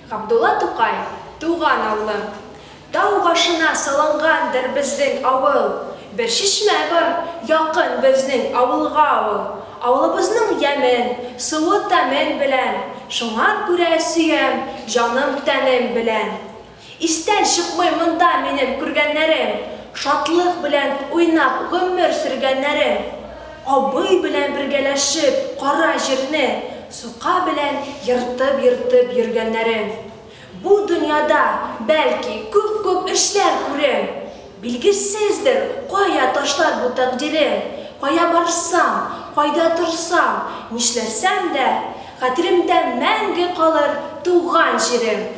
Габдулла Тукай, туган авылым. Тау башына салынгандыр безнең авыл. Бер шишмә бар, якын безнең авылга авыл. Авылыбызның ямен, суы тәмен белән, шуңа күрә сөям, җаным тәнем белән. Истән чыкмый монда минем күргәннәрем, шатлык белән уйнап гомер сөргәннәрем. Абый белән бергәләшеп кара җирне, сука белән йыртып йөргәннәрем. Бу дөньяда бәлки күп эшләр күрем. Билгесездер, кая ташлар бу тәкъдирем. Кая барсам, кайда торсам, нишләсәм дә, хәтеремдә мәңге калыр туган җирем.